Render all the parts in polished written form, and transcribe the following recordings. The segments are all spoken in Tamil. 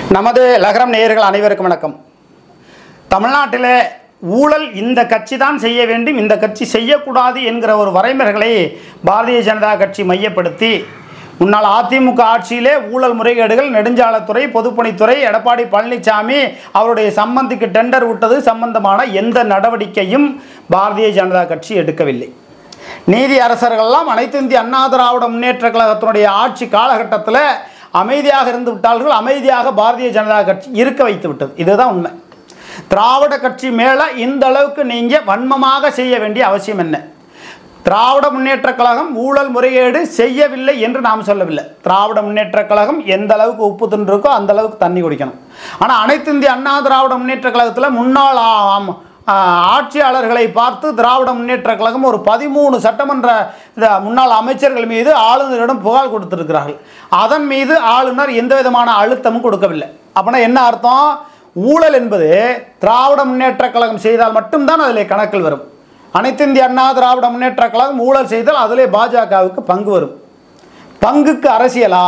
நமது லகரம் நேயர்கள் அனைவருக்கும் வணக்கம். தமிழ்நாட்டில் ஊழல் இந்த கட்சி தான் செய்ய வேண்டும், இந்த கட்சி செய்யக்கூடாது என்கிற ஒரு வரைமுறைகளை பாரதிய ஜனதா கட்சி மையப்படுத்தி முன்னாள் அதிமுக ஆட்சியிலே ஊழல் முறைகேடுகள், நெடுஞ்சாலைத்துறை, பொதுப்பணித்துறை, எடப்பாடி பழனிசாமி அவருடைய சம்பந்திக்கு டெண்டர் விட்டது சம்பந்தமான எந்த நடவடிக்கையும் பாரதிய ஜனதா கட்சி எடுக்கவில்லை. நீதி அரசர்கள்லாம் அனைத்து இந்திய அண்ணா திராவிட முன்னேற்ற கழகத்தினுடைய ஆட்சி காலகட்டத்தில் அமைதியாக இருந்து விட்டார்கள். அமைதியாக பாரதிய ஜனதா கட்சி இருக்க வைத்து விட்டது. இதுதான் உண்மை. திராவிட கட்சி மேலே இந்த அளவுக்கு நீங்கள் வன்மமாக செய்ய வேண்டிய அவசியம் என்ன? திராவிட முன்னேற்ற கழகம் ஊழல் முறைகேடு செய்யவில்லை என்று நாம் சொல்லவில்லை. திராவிட முன்னேற்ற கழகம் எந்த அளவுக்கு உப்பு தின்றிருக்கோ அந்த அளவுக்கு தண்ணி குடிக்கணும். ஆனால் அனைத்து இந்திய அண்ணா திராவிட முன்னேற்ற கழகத்தில் முன்னாள் ஆட்சியாளர்களை பார்த்து திராவிட முன்னேற்ற கழகம் ஒரு 13 சட்டமன்ற முன்னாள் அமைச்சர்கள் மீது ஆளுநரிடம் புகார் கொடுத்திருக்கிறார்கள். அதன் மீது ஆளுநர் எந்த விதமான அழுத்தமும் கொடுக்கவில்லை. அப்படின்னா என்ன அர்த்தம்? ஊழல் என்பது திராவிட முன்னேற்ற கழகம் செய்தால் மட்டும்தான் அதில் கணக்கில் வரும். அனைத்து இந்திய அண்ணா திராவிட முன்னேற்ற கழகம் ஊழல் செய்தால் அதிலே பாஜகவுக்கு பங்கு வரும். பங்குக்கு அரசியலா?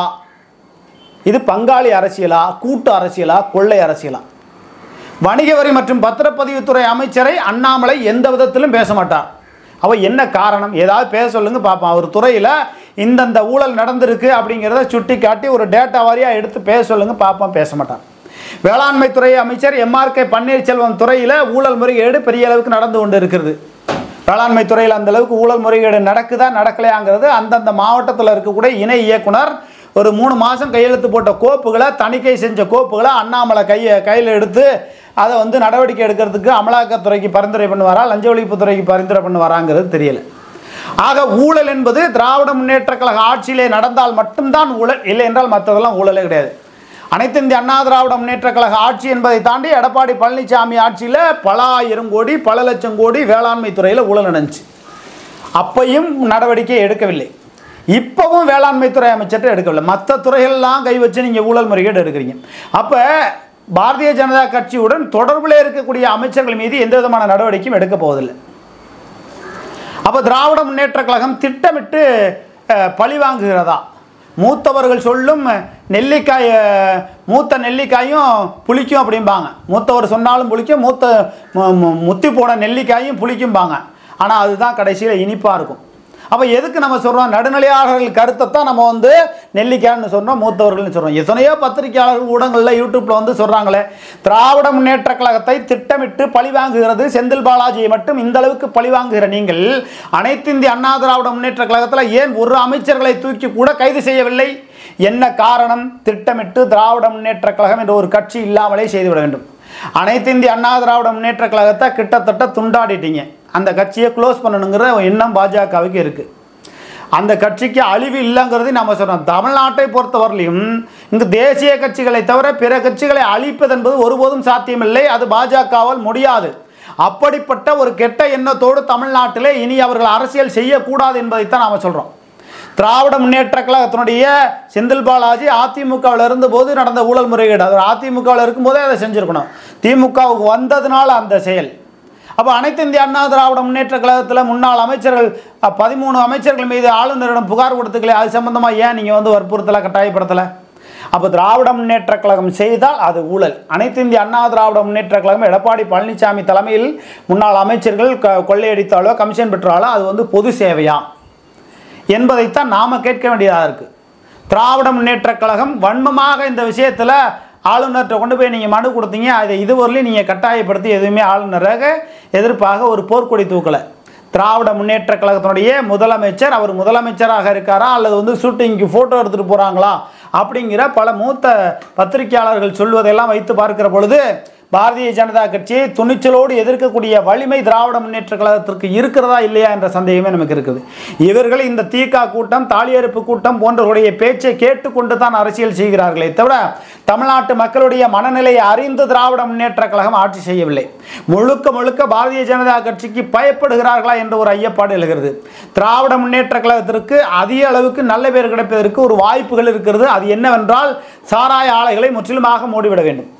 இது பங்காளி அரசியலா, கூட்டு அரசியலா, கொள்ளை அரசியலா? வணிக வரி மற்றும் பத்திரப்பதிவுத்துறை அமைச்சரை அண்ணாமலை எந்த விதத்திலும் பேச மாட்டார். அவள் என்ன காரணம்? ஏதாவது பேச சொல்லுங்க பார்ப்போம். அவர் துறையில் இந்தந்த ஊழல் நடந்திருக்கு அப்படிங்கிறத சுட்டி காட்டி ஒரு டேட்டா வாரியாக எடுத்து பேச சொல்லுங்க பார்ப்போம். பேச மாட்டார். வேளாண்மை துறை அமைச்சர் எம்ஆர்கே பன்னீர்செல்வம் துறையில் ஊழல் முறைகேடு பெரிய அளவுக்கு நடந்து கொண்டு இருக்கிறது. வேளாண்மை துறையில் அந்த அளவுக்கு ஊழல் முறைகேடு நடக்குதா நடக்கலையாங்கிறது அந்தந்த மாவட்டத்தில் இருக்கக்கூடிய இணை இயக்குனர் ஒரு 3 மாதம் கையெழுத்து போட்ட கோப்புகளை, தணிக்கை செஞ்ச கோப்புகளை அண்ணாமலை கையில் எடுத்து அதை நடவடிக்கை எடுக்கிறதுக்கு அமலாக்கத்துறைக்கு பரிந்துரை பண்ணுவாரா, லஞ்ச ஒழிப்புத்துறைக்கு பரிந்துரை பண்ணுவாராங்கிறது தெரியல. ஆக ஊழல் என்பது திராவிட முன்னேற்ற கழக ஆட்சியிலே நடந்தால் மட்டும்தான் ஊழல், இல்லை என்றால் மற்றதெல்லாம் ஊழலே கிடையாது. அனைத்து இந்திய அண்ணா திராவிட முன்னேற்ற கழக ஆட்சி என்பதை தாண்டி எடப்பாடி பழனிசாமி ஆட்சியில் பல ஆயிரம் கோடி, பல லட்சம் கோடி வேளாண்மை துறையில் ஊழல் நடந்துச்சு. அப்பையும் நடவடிக்கை எடுக்கவில்லை. இப்போவும் வேளாண்மை துறை அமைச்சர்கிட்ட எடுக்கவில்லை. மற்ற துறைகள்லாம் கை வச்சு நீங்கள் ஊழல் முறைகேடு எடுக்கிறீங்க. அப்போ பாரதிய ஜனதா கட்சியுடன் தொடர்பில் இருக்கக்கூடிய அமைச்சர்கள் மீது எந்த விதமான நடவடிக்கையும் எடுக்க போவதில்லை. அப்போ திராவிட முன்னேற்ற கழகம் திட்டமிட்டு பழி வாங்குகிறதா? மூத்தவர்கள் சொல்லும் மூத்த நெல்லிக்காயும் புளிக்கும் அப்படிம்பாங்க. மூத்தவர் சொன்னாலும் புளிக்கும், முத்தி போன நெல்லிக்காயும் புளிக்கும்பாங்க. ஆனால் அதுதான் கடைசியில் இனிப்பாக இருக்கும். அப்போ எதுக்கு நம்ம சொல்கிறோம்? நடுநிலையாளர்கள் கருத்தை தான் நம்ம நெல்லிக்காய்னு சொல்கிறோம், மூத்தவர்கள்னு சொல்கிறோம். எத்தனையோ பத்திரிகையாளர்கள் ஊடகங்களில் யூடியூப்பில் சொல்கிறாங்களே, திராவிட முன்னேற்ற கழகத்தை திட்டமிட்டு பழிவாங்குகிறது செந்தில் பாலாஜியை மட்டும் இந்த அளவுக்கு பழிவாங்குகிற நீங்கள் அனைத்து இந்திய அண்ணா திராவிட முன்னேற்ற கழகத்தில் ஏன் ஒரு அமைச்சர்களை தூக்கி கூட கைது செய்யவில்லை? என்ன காரணம்? திட்டமிட்டு திராவிட முன்னேற்ற கழகம் என்ற ஒரு கட்சி இல்லாமலே செய்துவிட வேண்டும். அனைத்து இந்திய அண்ணா திராவிட முன்னேற்ற கழகத்தை கிட்டத்தட்ட துண்டாடிட்டீங்க. அந்த கட்சியை க்ளோஸ் பண்ணணுங்கிற எண்ணம் பாஜகவுக்கு இருக்குது. அந்த கட்சிக்கு அழிவு இல்லைங்கிறது நம்ம சொல்கிறோம். தமிழ்நாட்டை பொறுத்தவரையிலும் இந்த தேசிய கட்சிகளை தவிர பிற கட்சிகளை அழிப்பது என்பது ஒருபோதும் சாத்தியமில்லை. அது பாஜகவால் முடியாது. அப்படிப்பட்ட ஒரு கெட்ட எண்ணத்தோடு தமிழ்நாட்டிலே இனி அவர்கள் அரசியல் செய்யக்கூடாது என்பதைத்தான் நாம் சொல்கிறோம். திராவிட முன்னேற்ற கழகத்தினுடைய செந்தில் பாலாஜி அதிமுகவில் இருந்தபோது நடந்த ஊழல் முறைகேடு, அது அதிமுகவில் இருக்கும்போதே அதை செஞ்சுருக்கணும். திமுகவுக்கு வந்ததுனால அந்த செயல். அப்போ அனைத்து இந்திய அண்ணா திராவிட முன்னேற்ற கழகத்தில் முன்னாள் அமைச்சர்கள் 13 அமைச்சர்கள் மீது ஆளுநரிடம் புகார் கொடுத்துக்கல. அது சம்பந்தமாக ஏன் நீங்கள் வற்புறுத்தலை, கட்டாயப்படுத்தலை? அப்போ திராவிட முன்னேற்ற கழகம் செய்தால் அது ஊழல். அனைத்து இந்திய அண்ணா திராவிட முன்னேற்ற கழகம் எடப்பாடி பழனிசாமி தலைமையில் முன்னாள் அமைச்சர்கள் கொள்ளையடித்தாலோ கமிஷன் பெற்றாலோ அது பொது சேவையா என்பதைத்தான் நாம் கேட்க வேண்டியதாக இருக்குது. திராவிட முன்னேற்ற கழகம் வன்மமாக இந்த விஷயத்தில் ஆளுநர்கிட்ட கொண்டு போய் நீங்கள் மனு கொடுத்தீங்க. அதை இதுவரையிலும் நீங்கள் கட்டாயப்படுத்தி எதுவுமே ஆளுநராக எதிர்ப்பாக ஒரு போர்க்கொடி தூக்கலை. திராவிட முன்னேற்ற கழகத்தினுடைய முதலமைச்சர், அவர் முதலமைச்சராக இருக்காரா அல்லது ஷூட்டிங்க்கு ஃபோட்டோ எடுத்துகிட்டு போகிறாங்களா அப்படிங்கிற பல மூத்த பத்திரிகையாளர்கள் சொல்வதெல்லாம் வைத்து பார்க்கிற பொழுது பாரதிய ஜனதா கட்சியை துணிச்சலோடு எதிர்க்கக்கூடிய வலிமை திராவிட முன்னேற்ற கழகத்திற்கு இருக்கிறதா இல்லையா என்ற சந்தேகமே நமக்கு இருக்குது. இவர்கள் இந்த தீகா கூட்டம், தாலியறுப்பு கூட்டம் போன்றவருடைய பேச்சை கேட்டுக்கொண்டு தான் அரசியல் செய்கிறார்களே தவிர தமிழ்நாட்டு மக்களுடைய மனநிலையை அறிந்து திராவிட முன்னேற்ற கழகம் ஆட்சி செய்யவில்லை. முழுக்க முழுக்க பாரதிய ஜனதா கட்சிக்கு பயப்படுகிறார்களா என்ற ஒரு ஐயப்பாடு எழுகிறது. திராவிட முன்னேற்ற கழகத்திற்கு அதிக அளவுக்கு நல்ல பேர் கிடைப்பதற்கு ஒரு வாய்ப்புகள் இருக்கிறது. அது என்னவென்றால் சாராய ஆலைகளை முற்றிலுமாக மூடிவிட வேண்டும்.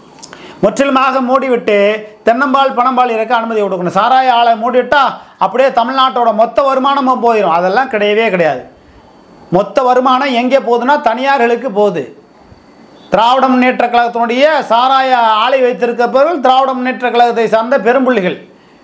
முற்றிலுமாக மூடிவிட்டு தென்னம்பால் பணம்பால் இறக்க அனுமதி கொடுக்கணும். சாராய ஆலை மூடிவிட்டால் அப்படியே தமிழ்நாட்டோட மொத்த வருமானமும் போயிடும். அதெல்லாம் கிடையவே கிடையாது. மொத்த வருமானம் எங்கே போகுதுன்னா தனியார்களுக்கு போகுது. திராவிட முன்னேற்ற கழகத்தினுடைய சாராய ஆலை வைத்திருக்கிறவர்கள் திராவிட முன்னேற்ற கழகத்தை சார்ந்த பெரும்புள்ளிகள்.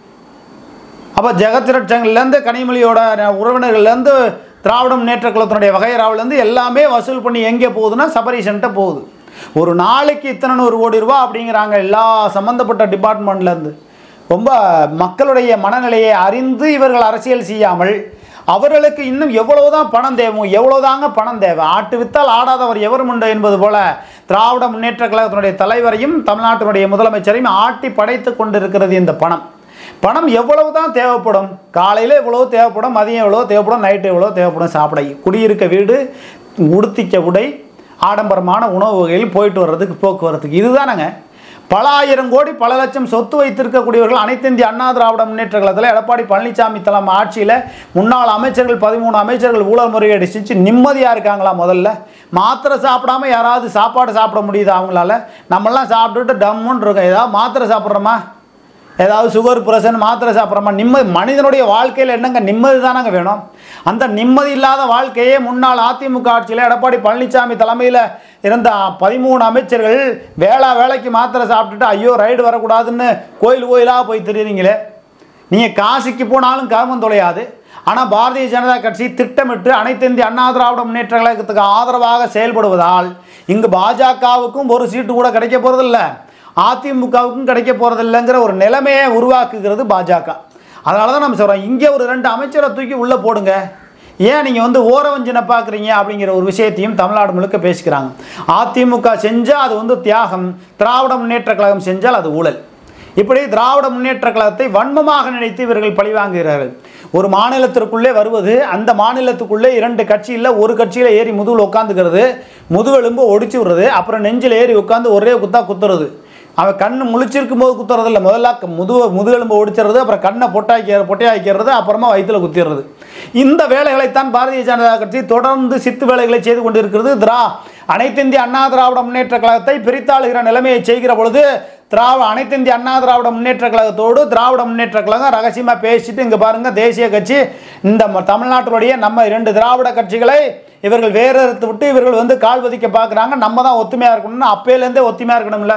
அப்போ ஜெகத்ரட்சங்கள்லேருந்து கனிமொழியோட உறவினர்கள்லேருந்து திராவிட முன்னேற்ற கழகத்தினுடைய வகைராவிலேருந்து எல்லாமே வசூல் பண்ணி எங்கே போகுதுன்னா சபரீஷன்ட்ட போகுது. ஒரு நாளைக்கு இத்தனை 100 கோடி ரூபா அப்படிங்கிறாங்க எல்லா சம்மந்தப்பட்ட டிபார்ட்மெண்ட்லேருந்து. ரொம்ப மக்களுடைய மனநிலையை அறிந்து இவர்கள் அரசியல் செய்யாமல் அவர்களுக்கு இன்னும் எவ்வளவுதான் பணம் தேவை, எவ்வளவுதாங்க பணம் தேவை, ஆட்டு வித்தால் ஆடாதவர் எவரும் உண்டு என்பது போல திராவிட முன்னேற்ற கழகத்தினுடைய தலைவரையும் தமிழ்நாட்டினுடைய முதலமைச்சரையும் ஆட்டி படைத்து கொண்டிருக்கிறது இந்த பணம். பணம் எவ்வளவு தான் தேவைப்படும், காலையில் எவ்வளோ தேவைப்படும், மதியம் எவ்வளோ தேவைப்படும், நைட்டு எவ்வளோ தேவைப்படும், சாப்பிட குடியிருக்க வீடு, உடுத்திக்க உடை, ஆடம்பரமான உணவு வகையில் போயிட்டு வர்றதுக்கு போக்குவரத்துக்கு இதுதானங்க. பல ஆயிரம் கோடி பல லட்சம் சொத்து வைத்திருக்கக்கூடியவர்கள் அனைத்து இந்திய அண்ணா திராவிட முன்னேற்ற கழகத்தில் எடப்பாடி பழனிசாமி தலைமை ஆட்சியில் முன்னாள் அமைச்சர்கள் 13 அமைச்சர்கள் ஊழல் முறைகேடு செஞ்சு நிம்மதியாக இருக்காங்களா? முதல்ல மாத்திரை சாப்பிடாம யாராவது சாப்பாடு சாப்பிட முடியுதா அவங்களால? நம்மளாம் சாப்பிட்டுட்டு டம்முன்னு இருக்கோம். ஏதாவது மாத்திரை சாப்பிட்றோமா, ஏதாவது சுகர் பிரஷர் மாத்திரை சாப்பிட்றோமா? நிம்மதி மனிதனுடைய வாழ்க்கையில் என்னங்க நிம்மதி தானங்க வேணும். அந்த நிம்மதி இல்லாத வாழ்க்கையே முன்னாள் அதிமுக ஆட்சியில் எடப்பாடி பழனிசாமி தலைமையில் இருந்த 13 அமைச்சர்கள் வேலைக்கு மாத்திரை சாப்பிட்டுட்டு ஐயோ ரைடு வரக்கூடாதுன்னு கோயிலாக போய் தெரியுறீங்களே. நீங்கள் காசிக்கு போனாலும் கர்மம் தொலையாது. ஆனால் பாரதிய ஜனதா கட்சி திட்டமிட்டு அனைத்து இந்திய அண்ணா திராவிட முன்னேற்ற கழகத்துக்கு ஆதரவாக செயல்படுவதால் இங்கு பாஜகவுக்கும் ஒரு சீட்டு கூட கிடைக்க போகிறதில்ல, அதிமுகவுக்கும் கிடைக்க போகிறதில்லைங்கிற ஒரு நிலைமையை உருவாக்குகிறது பாஜக. அதனால தான் நம்ம சொல்கிறோம், இங்கே ஒரு 2 அமைச்சரை தூக்கி உள்ளே போடுங்க, ஏன் நீங்கள் ஓரவஞ்சனை பார்க்குறீங்க அப்படிங்கிற ஒரு விஷயத்தையும் தமிழ்நாடு முழுக்க பேசிக்கிறாங்க. அதிமுக செஞ்சால் அது தியாகம், திராவிட முன்னேற்ற கழகம் செஞ்சால் அது ஊழல். இப்படி திராவிட முன்னேற்ற கழகத்தை வன்மமாக நினைத்து இவர்கள் பழிவாங்குகிறார்கள். ஒரு மாநிலத்திற்குள்ளே வருவது, அந்த மாநிலத்துக்குள்ளே 2 கட்சியில் ஒரு கட்சியில் ஏறி முதுகில் உட்காந்துக்கிறது, முதுகெலும்பு ஒடிச்சு விடுறது, அப்புறம் நெஞ்சில் ஏறி உட்காந்து ஒரே குத்துறது. அவன் கண்ணு முழிச்சிருக்கும் போது குத்துறது இல்லை, முதல்ல முதுகெலும்பு ஒடிச்சிடுறது, அப்புறம் கண்ணை பொட்டையாக்கிறது, அப்புறமா வயிற்றில் குத்திடுறது. இந்த வேலைகளைத்தான் பாரதிய ஜனதா கட்சி தொடர்ந்து சித்து வேலைகளை செய்து கொண்டிருக்கிறது. அனைத்து இந்திய அண்ணா திராவிட முன்னேற்ற கழகத்தை பிரித்தாளுகிற நிலைமையை செய்கிற பொழுது அனைத்து இந்திய அண்ணா திராவிட முன்னேற்ற கழகத்தோடு திராவிட முன்னேற்ற கழகம் ரகசியமாக பேசிட்டு இங்கே பாருங்க தேசிய கட்சி இந்த தமிழ்நாட்டினுடைய நம்ம 2 திராவிட கட்சிகளை இவர்கள் வேறறுத்து விட்டு இவர்கள் கால் பதிக்க பார்க்குறாங்க, நம்ம தான் ஒத்துமையாக இருக்கணும்னு அப்பையிலேருந்தே ஒத்துமையாக இருக்கணும்ல.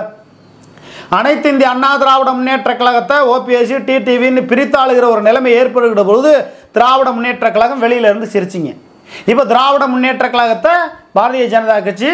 அனைத்து இந்திய அண்ணா திராவிட முன்னேற்ற கழகத்தை ஓபிஎஸ் டிடிவின்னு பிரித்தாளுகிற ஒரு நிலைமை ஏற்படுகிற பொழுது திராவிட முன்னேற்ற கழகம் வெளியிலேருந்து சிரிச்சிங்க. இப்போ திராவிட முன்னேற்ற கழகத்தை பாரதிய ஜனதா கட்சி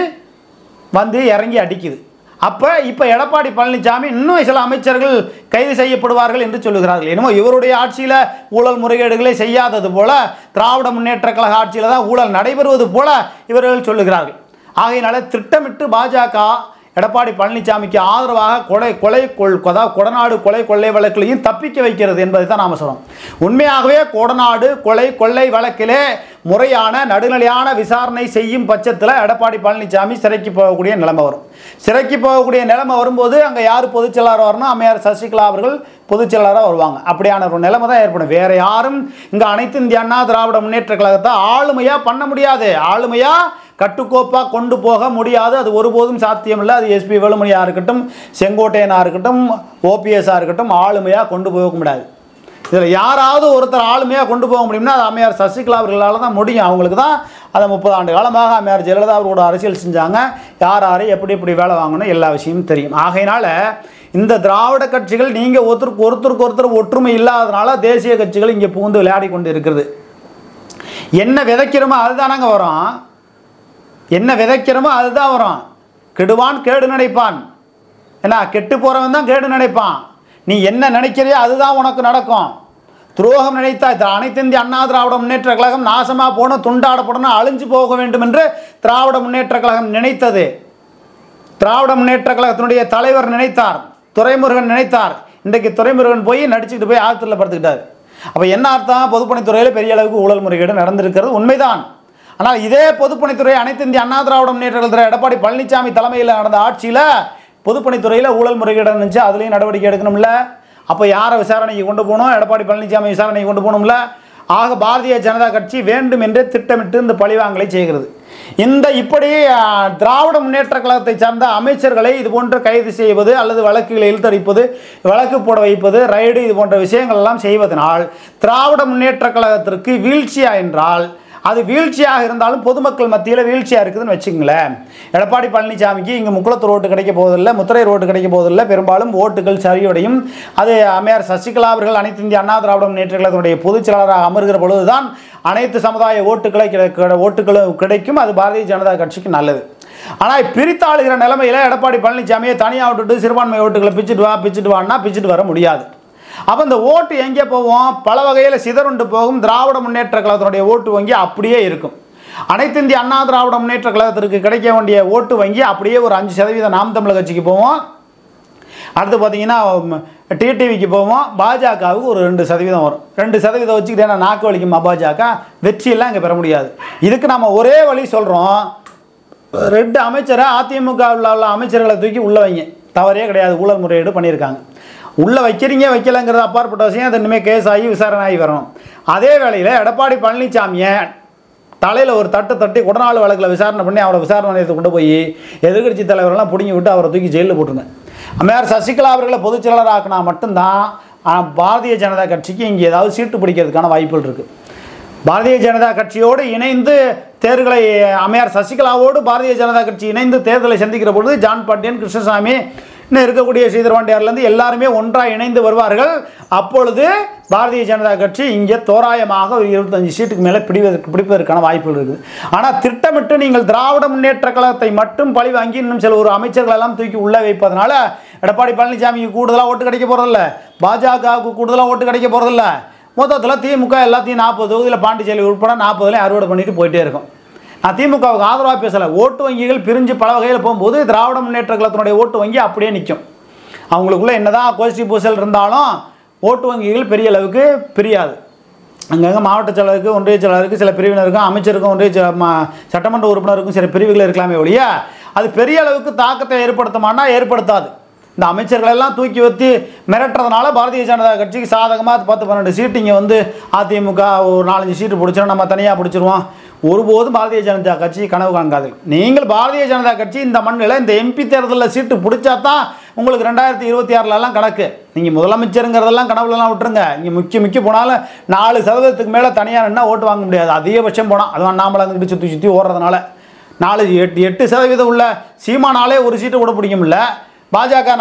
இறங்கி அடிக்குது. இப்போ எடப்பாடி பழனிசாமி இன்னும் சில அமைச்சர்கள் கைது செய்யப்படுவார்கள் என்று சொல்லுகிறார்கள். என்னமோ இவருடைய ஆட்சியில் ஊழல் முறைகேடுகளை செய்யாதது போல திராவிட முன்னேற்ற கழக ஆட்சியில் தான் ஊழல் நடைபெறுவது போல இவர்கள் சொல்லுகிறார்கள். ஆகையினால திட்டமிட்டு பாஜக எடப்பாடி பழனிசாமிக்கு ஆதரவாக கொடநாடு கொலை கொள்ளை வழக்கிலையும் தப்பிக்க வைக்கிறது என்பதை தான் நாம் சொல்கிறோம். உண்மையாகவே கொடநாடு கொலை கொள்ளை வழக்கிலே முறையான நடுநிலையான விசாரணை செய்யும் பட்சத்தில் எடப்பாடி பழனிசாமி சிறைக்கு போகக்கூடிய நிலைமை வரும். சிறைக்கு போகக்கூடிய நிலைமை வரும்போது அங்கே யார் பொதுச்செயலாளர் வரணும், அம்மையார் சசிகலா அவர்கள் பொதுச்செயலாளராக வருவாங்க. அப்படியான ஒரு நிலைமை தான் ஏற்படும். வேறு யாரும் இங்கே அனைத்து இந்திய அண்ணா திராவிட முன்னேற்ற கழகத்தை ஆளுமையாக பண்ண முடியாது, ஆளுமையாக கட்டுக்கோப்பாக கொண்டு போக முடியாது. அது ஒருபோதும் சாத்தியமில்லை. அது எஸ்பி வேலுமணியாக இருக்கட்டும், செங்கோட்டையனாக இருக்கட்டும், ஓபிஎஸ்ஸாக இருக்கட்டும், ஆளுமையாக கொண்டு போக முடியாது. இதில் யாராவது ஒருத்தர் ஆளுமையாக கொண்டு போக முடியும்னா அது அம்மையார் சசிகலா அவர்களால் தான் முடியும். அவங்களுக்கு தான் அதை 30 ஆண்டு காலமாக அம்மையார் ஜெயலலிதா அவர்களோட அரசியல் செஞ்சாங்க. யார் எப்படி வேலை வாங்கணும் எல்லா விஷயமும் தெரியும். ஆகையினால இந்த திராவிட கட்சிகள் நீங்கள் ஒருத்தருக்கு ஒற்றுமை இல்லாததுனால தேசிய கட்சிகள் இங்கே புகுந்து விளையாடி கொண்டு இருக்கிறது. என்ன விதைக்கிறோமோ அதுதானங்க வரும், என்ன விதைக்கிறோமோ அதுதான் வரும். கெடுவான் கேடு நினைப்பான், ஏன்னா கெட்டு போகிறவன் தான் கேடு நினைப்பான். நீ என்ன நினைக்கிறியோ அதுதான் உனக்கு நடக்கும். துரோகம் நினைத்தா அனைத்து இந்திய அண்ணா திராவிட முன்னேற்ற கழகம் நாசமாக போகணும், துண்டாடப்படணும், அழிஞ்சு போக வேண்டும் என்று திராவிட முன்னேற்ற கழகம் நினைத்தது. திராவிட முன்னேற்ற கழகத்தினுடைய தலைவர் நினைத்தார், துரைமுருகன் நினைத்தார். இன்றைக்கு துரைமுருகன் போய் நடிச்சுக்கிட்டு போய் ஆத்திரத்தில் படுத்துக்கிட்டார். அப்போ என்ன அர்த்தம்? பொதுப்பணித்துறையில் பெரிய அளவுக்கு ஊழல் முறைகேடு நடந்திருக்கிறது உண்மைதான். ஆனால் இதே பொதுப்பணித்துறை அனைத்து இந்திய அண்ணா திராவிட முன்னேற்ற கழகத்தில் எடப்பாடி பழனிசாமி தலைமையில் நடந்த ஆட்சியில் பொதுப்பணித்துறையில் ஊழல் முறைகேடு இருந்துச்சு, அதுலேயும் நடவடிக்கை எடுக்கணும்ல. அப்போ யாரை விசாரணைக்கு கொண்டு போகணும்? எடப்பாடி பழனிசாமி விசாரணைக்கு கொண்டு போகணும்ல. ஆக பாரதிய ஜனதா கட்சி வேண்டும் என்றே திட்டமிட்டு இந்த பழிவாங்கலை செய்கிறது. இப்படி திராவிட முன்னேற்ற கழகத்தை சார்ந்த அமைச்சர்களை இது போன்ற கைது செய்வது அல்லது வழக்குகளை இழுத்தடிப்பது, வழக்கு போட வைப்பது, ரைடு இது போன்ற விஷயங்கள் எல்லாம் செய்வதனால் திராவிட முன்னேற்ற கழகத்திற்கு வீழ்ச்சியா என்றால் அது வீழ்ச்சியாக இருந்தாலும் பொதுமக்கள் மத்தியில் வீழ்ச்சியாக இருக்குதுன்னு வச்சுங்களேன். எடப்பாடி பழனிசாமிக்கு இங்கே முக்குளத்தூர் ஓட்டு கிடைக்க போவதில்லை, முத்திரை ஓட்டு கிடைக்க போவதில்லை, பெரும்பாலும் ஓட்டுகள் சரிவடையும். அது அம்மையார் சசிகலா அவர்கள் அனைத்து இந்திய அண்ணா திராவிட முன்னேற்றக் கழகத்தினுடைய பொதுச் செயலாளராக அமர்கிற பொழுதுதான் அனைத்து சமுதாய ஓட்டுகளும் கிடைக்கும். அது பாரதிய ஜனதா கட்சிக்கு நல்லது. ஆனால் பிரித்தாளுகிற நிலைமையில் எடப்பாடி பழனிசாமியை தனியாக விட்டுட்டு சிறுபான்மை ஓட்டுகளை பிச்சுட்டு வான்னா பிச்சுட்டு வர முடியாது. அப்போ இந்த ஓட்டு எங்கே போவோம்? பல வகையில் சிதறுண்டு போகும். திராவிட முன்னேற்ற கழகத்தினுடைய ஓட்டு வங்கி அப்படியே இருக்கும். அனைத்து இந்திய அண்ணா திராவிட முன்னேற்ற கழகத்திற்கு கிடைக்க வேண்டிய ஓட்டு வங்கி அப்படியே ஒரு 5% நாம் தமிழர் கட்சிக்கு போவோம். அடுத்து பார்த்தீங்கன்னா டிடிவிக்கு போவோம். பாஜகவுக்கு ஒரு 2% வரும். 2% வச்சுக்கிட்டு என்ன நாக்கு வலிக்குமா? பாஜக வெற்றியெல்லாம் இங்கே பெற முடியாது. இதுக்கு நம்ம ஒரே வழி சொல்கிறோம். 2 அமைச்சரை அதிமுகவில் உள்ள அமைச்சர்களை தூக்கி உள்ளே வைங்க. தவறே கிடையாது. ஊழல் முறையீடு பண்ணியிருக்காங்க. உள்ளே வைக்கிறீங்க வைக்கலைங்கிறது அப்பாற்பட்ட விஷயம். அது இனிமேல் கேஸ் ஆகி விசாரணை ஆகி வரணும். அதே வேளையில் எடப்பாடி பழனிசாமியை தலையில் ஒரு தட்டி உடனாள் வழக்கில் விசாரணை பண்ணி அவரை விசாரணை நிலையத்தை கொண்டு போய் எதிர்கட்சி தலைவரெல்லாம் பிடிங்கி விட்டு அவரை தூக்கி ஜெயிலில் போட்டுருங்க. அம்மையார் சசிகலா அவர்களை பொதுச் செயலாளர் ஆக்கினா மட்டும்தான் பாரதிய ஜனதா கட்சிக்கு இங்கே ஏதாவது சீட்டு பிடிக்கிறதுக்கான வாய்ப்புகள் இருக்குது. பாரதிய ஜனதா கட்சியோடு இணைந்து தேர்தலை அம்மையார் சசிகலாவோடு பாரதிய ஜனதா கட்சி இணைந்து தேர்தலை சந்திக்கிற பொழுது ஜான் பாண்டியன், கிருஷ்ணசாமி, இன்னும் இருக்கக்கூடிய ஸ்ரீதர்வாண்டியார்லேருந்து எல்லாருமே ஒன்றாக இணைந்து வருவார்கள். அப்பொழுது பாரதிய ஜனதா கட்சி இங்கே தோராயமாக ஒரு 25 சீட்டுக்கு மேலே பிடிப்பதற்கான வாய்ப்புகள் இருக்குது. ஆனால் திட்டமிட்டு நீங்கள் திராவிட முன்னேற்ற கழகத்தை மட்டும் பழி வாங்கி இன்னும் சில ஒரு அமைச்சர்களெல்லாம் தூக்கி உள்ளே வைப்பதனால எடப்பாடி பழனிசாமிக்கு கூடுதலாக ஓட்டு கிடைக்க போகிறதில்ல, பாஜகவுக்கு கூடுதலாக ஓட்டு கிடைக்க போகிறதில்ல. மொத்தத்தில் திமுக எல்லாத்தையும் 40 தொகுதியில் பாண்டிச்சேரி உட்பட 40 அறுவடை பண்ணிட்டு போயிட்டே இருக்கும். நான் திமுகவுக்கு ஆதரவாக பேசலை. ஓட்டு வங்கிகள் பிரிஞ்சு பல வகையில் போகும்போது திராவிட முன்னேற்ற கழகத்தினுடைய ஓட்டு வங்கி அப்படியே நிற்கும். அவங்களுக்குள்ள என்னதான் கோஷ்டி பூசல் இருந்தாலும் ஓட்டு வங்கிகள் பெரிய அளவுக்கு பிரியாது. அங்கங்கே மாவட்ட செயலருக்கு, ஒன்றிய செயலாளருக்கு, சில பிரிவினருக்கும், அமைச்சருக்கும், ஒன்றிய சட்டமன்ற உறுப்பினருக்கும் சில பிரிவுகள் இருக்கலாமே ஒழிய அது பெரிய அளவுக்கு தாக்கத்தை ஏற்படுத்துமானா ஏற்படுத்தாது. இந்த அமைச்சர்களெல்லாம் தூக்கி வச்சு மிரட்டுறதுனால பாரதிய ஜனதா கட்சிக்கு சாதகமாக 10-12 சீட்டு இங்கே வந்து அதிமுக ஒரு 4-5 சீட்டு பிடிச்சிடும், நம்ம தனியாக பிடிச்சிருவோம். ஒருபோதும் பாரதிய ஜனதா கட்சி கனவு காண்காது. நீங்கள் பாரதிய ஜனதா கட்சி இந்த மண்ணில் இந்த எம்பி தேர்தலில் சீட்டு பிடிச்சா தான் உங்களுக்கு 2026 கணக்கு. நீங்கள் முதலமைச்சருங்கிறதெல்லாம் கனவுலலாம் விட்டுருங்க. இங்கே முக்கிய போனாலும் 4% மேலே தனியாக நின்னா ஓட்டு வாங்க முடியாது. அதிகபட்சம் போனால் அதுவும் அண்ணாமலை வந்துட்டு சுற்றி ஓடுறதுனால 8% உள்ள சீமானாலே ஒரு சீட்டு கூட பிடிக்க முடியல. பாஜக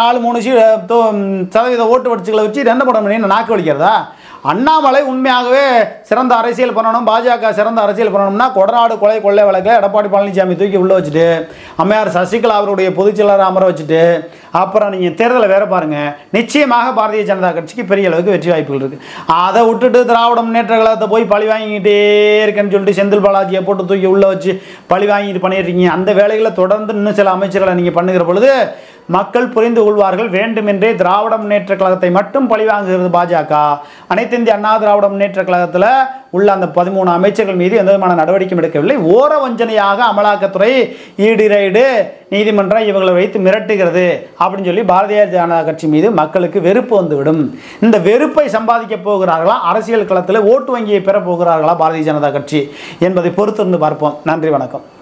4-3% ஓட்டு வடிச்சுகளை வச்சு என்ன பண்ண முடியும்? நாக்கு வலிக்கிறதா? அண்ணாமலை உண்மையாகவே சிறந்த அரசியல் பண்ணணும், பாஜக சிறந்த அரசியல் பண்ணணும்னா கொடநாடு கொலை கொள்ளை வழக்கை எடப்பாடி பழனிசாமி தூக்கி உள்ளே வச்சுட்டு அம்மையார் சசிகலா அவருடைய பொதுச் செயலாளர் அமர வச்சுட்டு அப்புறம் நீங்கள் தேர்தலை வேற பாருங்கள். நிச்சயமாக பாரதிய ஜனதா கட்சிக்கு பெரிய அளவுக்கு வெற்றி வாய்ப்புகள் இருக்குது. அதை விட்டுட்டு திராவிட முன்னேற்ற கழகத்தை போய் பழி வாங்கிக்கிட்டே இருக்கேன்னு சொல்லிட்டு செந்தில் பாலாஜியை போட்டு தூக்கி உள்ளே வச்சு பழி வாங்கிட்டு பண்ணிடுறீங்க. அந்த வேலைகளை தொடர்ந்து இன்னும் சில அமைச்சர்களை நீங்கள் பண்ணுகிற பொழுது மக்கள் புரிந்து கொள்வார்கள். வேண்டுமென்றே திராவிட முன்னேற்ற கழகத்தை மட்டும் பழிவாங்குகிறது பாஜக. அனைத்து இந்திய அண்ணா திராவிட முன்னேற்ற கழகத்தில் உள்ள அந்த 13 அமைச்சர்கள் மீது எந்த விதமான நடவடிக்கையும் எடுக்கவில்லை. ஓர வஞ்சனையாக அமலாக்கத்துறை, ஈடி ரைடு, நீதிமன்றம் இவங்களை வைத்து மிரட்டுகிறது அப்படின்னு சொல்லி பாரதிய ஜனதா கட்சி மீது மக்களுக்கு வெறுப்பு வந்துவிடும். இந்த வெறுப்பை சம்பாதிக்க போகிறார்களா, அரசியல் களத்தில் ஓட்டு வங்கியை பெற போகிறார்களா பாரதிய ஜனதா கட்சி என்பதை பொறுத்திருந்து பார்ப்போம். நன்றி, வணக்கம்.